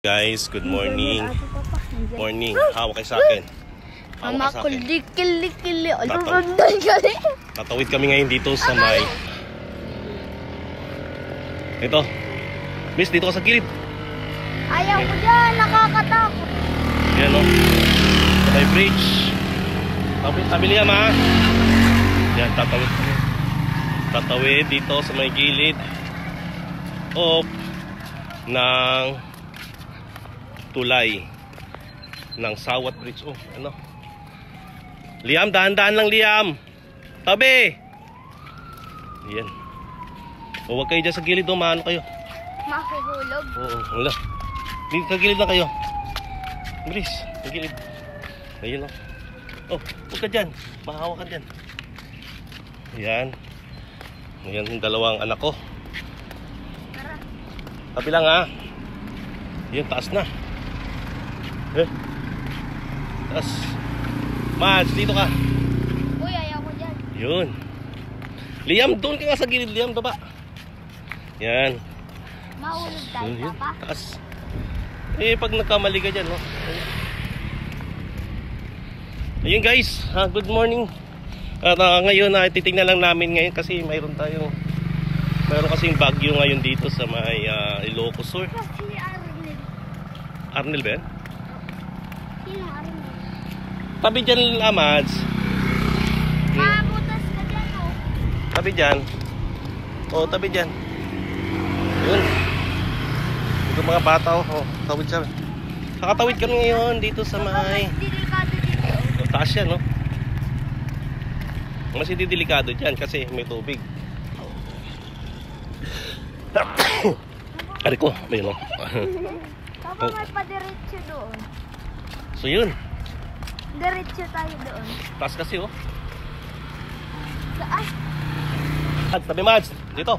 Guys, good morning. Morning. Hawak kayo sa akin. Mama ko kili. Tatawid kami ngayon dito sa may... Ito. Miss, dito ka sa gilid. Ayaw ko dyan, nakakatakot. Yan o. Sa may bridge. Tabi Liam ha. Yan, tatawid kami. Tatawid dito sa may gilid. Of ng tulay ng Sawat Bridge. Oh, ano? Liam, dahan-dahan lang Liam. Tabi. Yan. O, huwag kayo dyan sa gilid. Maano kayo? Makuhulog. Oo, wala. Dito sa gilid lang kayo. Bilis, sa gilid. Ayun o. Oh, huwag ka dyan. Mahawa ka dyan. Yan. Yan yung dalawang anak ko. Tabi lang ha. Yan, taas na. Taas. Mads, dito ka. Uy, ayaw ko dyan. Yun. Liam, doon ka nga sa gilid. Liam, baba. Yan. Mahulog tayo Yun, pa. taas. Eh, pag nagkamali ka dyan, no? Ayun guys, good morning. At ngayon, titignan lang namin ngayon kasi mayroon kasing bagyo ngayon dito sa may Ilocos Sur. Si Arnel. Arnel ba yan? Sino Arnel? Tabi dyan, Mads. Mabutas ka dyan, oh. Tabi dyan. O, tabi dyan. Yun. Ito mga bata, oh. Tawid siya. Nakatawid kami ngayon dito sa may... Delikado dito. Taas yan, no? Mas hindi delikado dyan kasi may tubig. Ari ko, ayun, no? Papa, may padiretso doon. So yun. Diretso tayo doon. Taas kasi, oh. Saan? At tabi Mads, dito.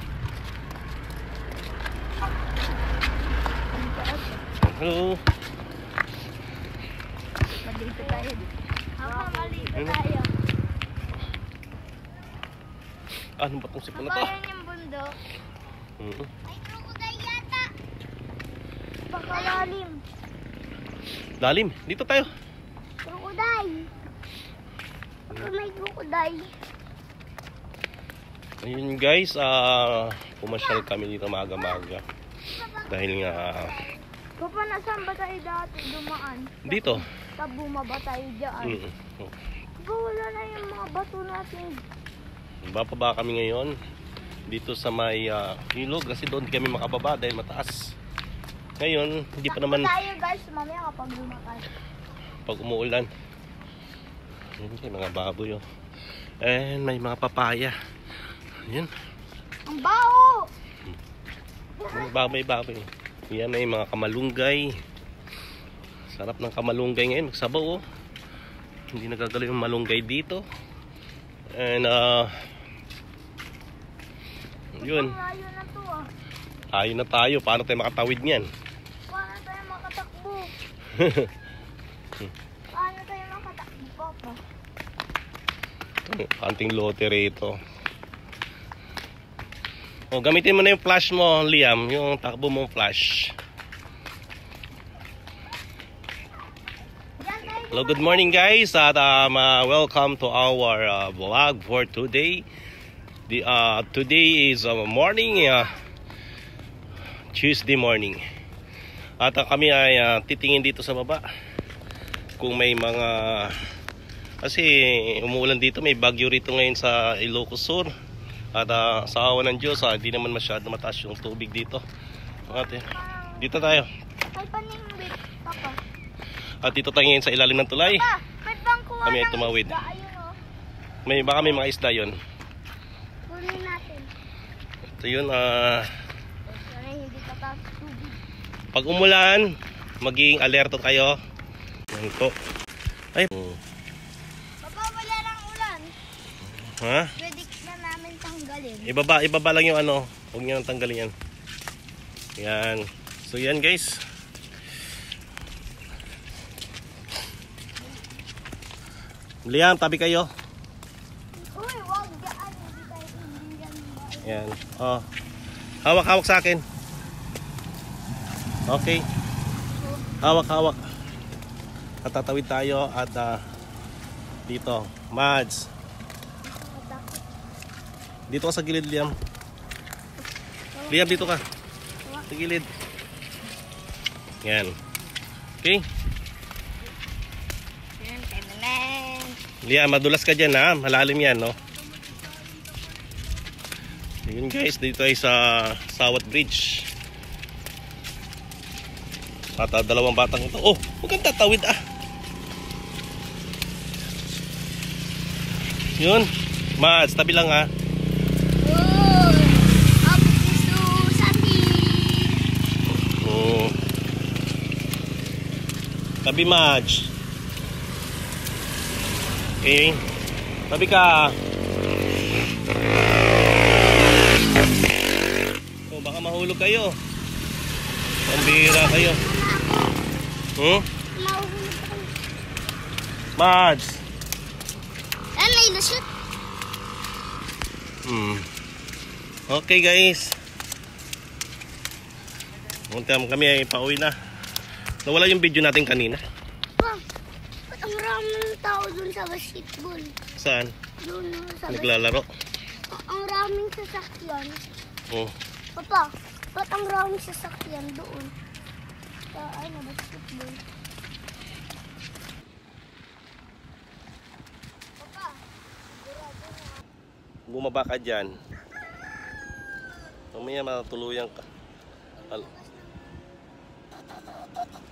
Hello. Malito tayo. Papa, malito tayo. Ano ba itong sipon na to? Bayan yung bundok. May krokodile yata. Pakalalim. Lalim, dito tayo. Krokodile. May krokodile. Ayun guys, pumasyal kami dito maga-maga. Dahil nga... Papa, nasaan ba tayo dati dumaan? Dito. Tabuma ba tayo dyan? Papa, wala na yung mga bato natin. Bababa kami ngayon dito sa may ilog kasi doon di kami makababa dahil mataas. Ngayon, hindi pa naman tayo guys, mamaya kapag lumakas. pag umuulan. Ayun, may mga baboy oh. And may mga papaya. Ayun. Ang bao! May baboy. Yan may mga kamalunggay. Sarap ng kamalunggay ngayon, magsabaw oh. Hindi nagagalaw yung malunggay dito. And yun. Layo na to ah. Tayo na tayo. Paano tayo makatawid niyan? Paano tayo makatakbo? Paano tayo makatakbo, Papa? Kanting lote rito. O, gamitin mo na yung flash mo, Liam. Yung takbo mong flash. Hello, good morning guys. At welcome to our vlog for today. Today is morning, Tuesday morning. At kami ay titingin dito sa baba kung may mga, kasi umuulan dito, may bagyo rito ngayon sa Ilocos Sur. At sa awa ng Diyos, hindi naman masyado mataas yung tubig dito. At dito tayo. May panimbit, Papa. At dito tayo ngayon sa ilalim ng tulay. Papa, may bangkuhan Kami ay ng tumawid. isda. Ayun oh. Baka may mga isda yun. Kunin natin. So yun, Sana hindi tataas tubig. pag umulan, maging alerto kayo. Yan po. Ay. Papa, wala lang ulan. Ha? Pwede na namin tanggalin. Ibaba lang yung ano. Huwag nyo nang tanggalin yan. Yan. So yan guys. Liam, tabi kayo. Uy, wag dyan. Hindi tayo dyan. Yan. Oh. Hawak sa akin. Okay. Hawak-hawak. Katatawid tayo at dito. Mads. Dito ka sa gilid, Liam. Liam, dito ka. Sa gilid. Yan. Okay. Liam, madulas ka dyan ha. Malalim yan, no? Yun guys, dito ay sa Sawat Bridge. At dalawang batang ito. Oh, huwag kang tatawid ah. Yun. Mads, tabi lang ha. Tabi, Mads. Okay. Tabi ka. Oh, baka mahulog kayo. Pambihira kayo. Mads. Ay, lusot. Okay guys. Kami ay pauwi na. Nawala yung video natin kanina. Ba't ang raming tao dun sa basketball? Saan? Dun sa Naglalaro. Ang raming sasakyan. Oh. Papa, ba't ang raming sasakyan doon? Sa basketball. Papa, Bumaba ka dyan. Mamaya matuluyan ka.